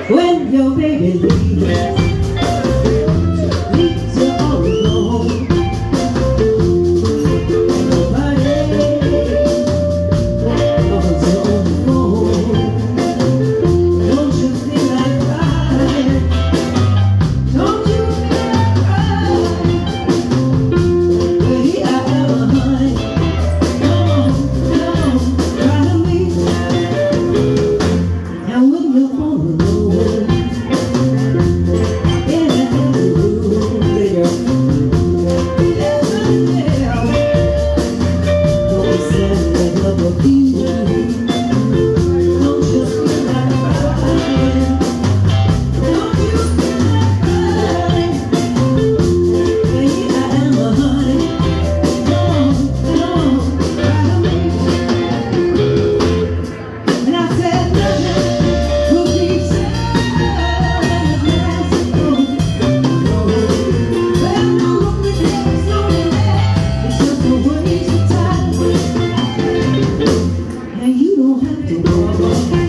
When your baby leaves you all alone, nobody calls you on the phone. Don't you feel like crying? Don't you feel like crying? Well, here I am, honey. Come on, cry to me. And when you're all alone, in an empty room, baby, don't be sad for love of you. Don't you feel like crying? Don't you feel like crying? Well, here I am, honey. Come on, cry to me. And I said nothing could be said as nice as gold. Well, no regrets, no delay. It's just a waste of time. And you don't have to worry.